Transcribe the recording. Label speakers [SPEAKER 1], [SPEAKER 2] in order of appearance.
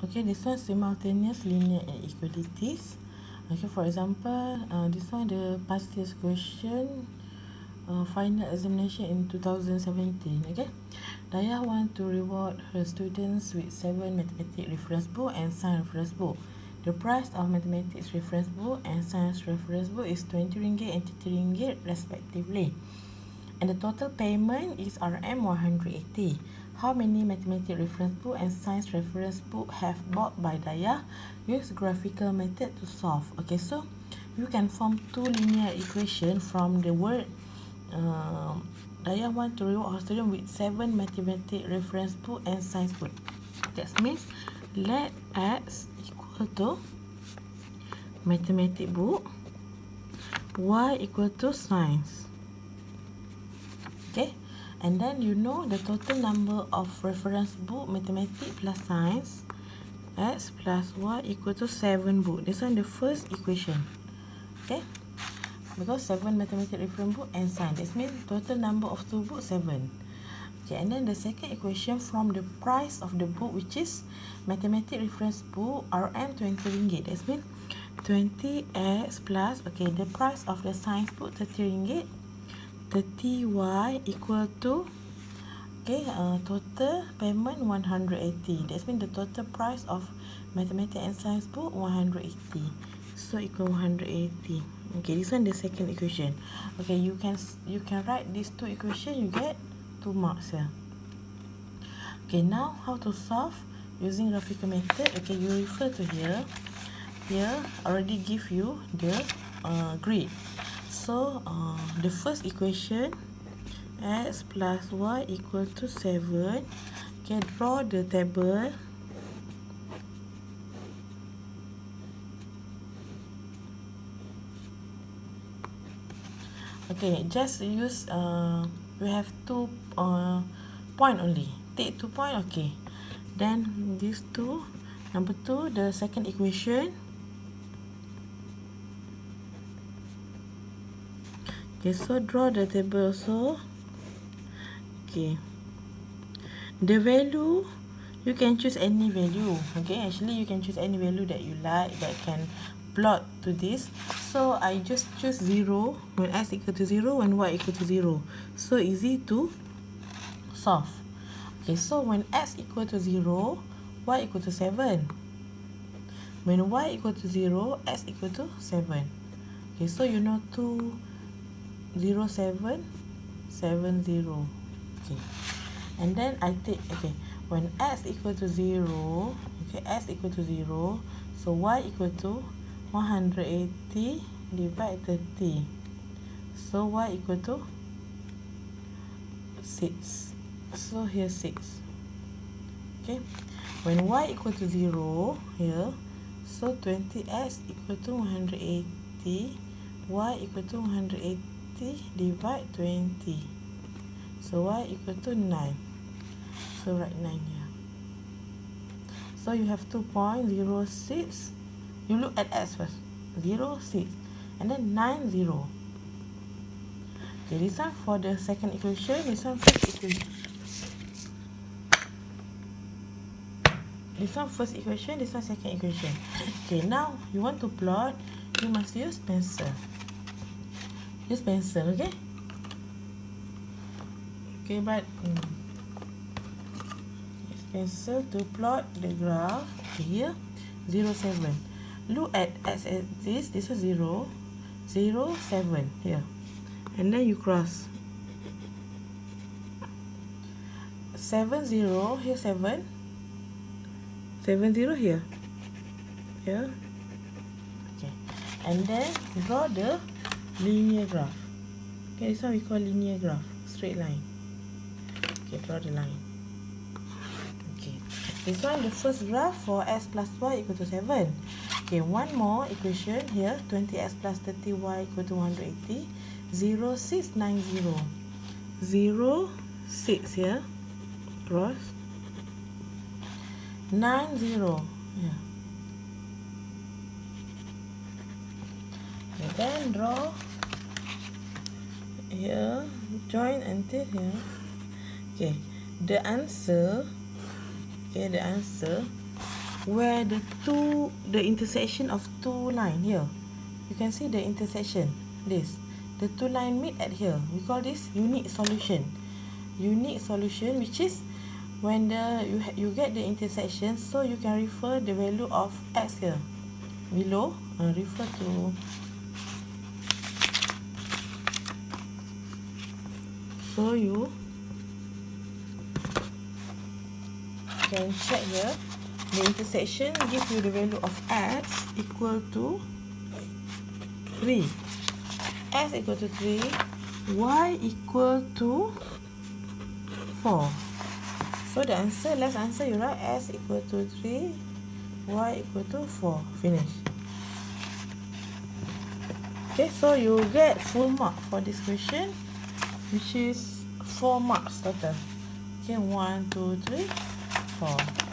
[SPEAKER 1] Okay, this one simultaneous linear inequalities. Okay, for example, this one the past year's question, final examination in 2017. Okay, Daya want to reward her students with 7 mathematics reference book and science reference book. The price of mathematics reference book and science reference book is 20 ringgit and 30 ringgit respectively. And the total payment is RM 180. How many mathematics reference book and science reference book have bought by Daya? Use graphical method to solve. Okay, so you can form two linear equations from the word Daya want to reward her student with 7 mathematics reference book and science book. That means let X equal to mathematics book, Y equal to science. Okay, and then you know the total number of reference book mathematics plus science, X plus Y equal to 7 book. This one the first equation. Okay, because 7 mathematics reference book and science, this means total number of 2 books 7. Okay, and then the second equation from the price of the book, which is mathematics reference book RM 20 ringgit. That means 20X plus, okay, the price of the science book 30 ringgit, 30Y equal to, okay, total payment 180. That means the total price of mathematics and science book 180. So equal 180. Okay, this one the second equation. Okay, you can write these two equations, you get 2 marks here. Okay, now how to solve using graphical method. Okay, you refer to here. Here already give you the grid. So the first equation, X plus Y equal to 7. Okay, draw the table. Okay, just use we have 2 point only. Take 2 point. Okay, then these two. Number 2, the second equation. Okay, so draw the table also. Okay, the value you can choose any value. Okay, actually you can choose any value that you like that can plot to this. So I just choose 0 when x equal to 0, when y equal to 0. So easy to solve. Okay, so when x equal to 0, y equal to 7. When y equal to 0, x equal to 7. Okay, so you know 2, 0, 7, 7, 0. Okay, and then I take, okay, when x equal to 0, okay, x equal to 0, so y equal to 180 divide 30. So y equal to 6. So here 6. Okay, when y equal to 0 here, so 20x equal to 180, y equal to 180 divide 20. So y equal to 9. So write 9 here. So you have 2 point 0, 6. You look at x first. 0, 6. And then 9, 0. Okay, this one for the second equation. This one first equation. This one first equation. This one second equation. Okay, now you want to plot. You must use pencil. Use pencil, okay? Okay, but use pencil to plot the graph. Okay, here 0, 7. Look at x at this. This is 0, 0, 7 here, and then you cross 7, 0 here, 7, 7, 0 here. Here. Okay, and then draw the linear graph. Okay, this one we call linear graph, straight line. Okay, draw the line. Okay, this one the first graph for x plus y equal to 7. Okay, one more equation here, 20x plus 30y equal to 180. 0, 6, 9, 0. 0, 6 here, cross. 9, 0. Yeah. Okay, then draw here, join until here. Okay, the answer, okay, the answer where the intersection of two line here. You can see the intersection, this. The two line meet at here. We call this unique solution. Unique solution, which is when you get the intersection, so you can refer the value of x here below, refer to so you can check here the intersection give you the value of x equal to 3, x equal to 3, y equal to 4. So the answer, last answer you write x equal to 3, y equal to 4. Finish. Okay, so you get full mark for this question, which is 4 marks total. Okay, 1, 2, 3, 4.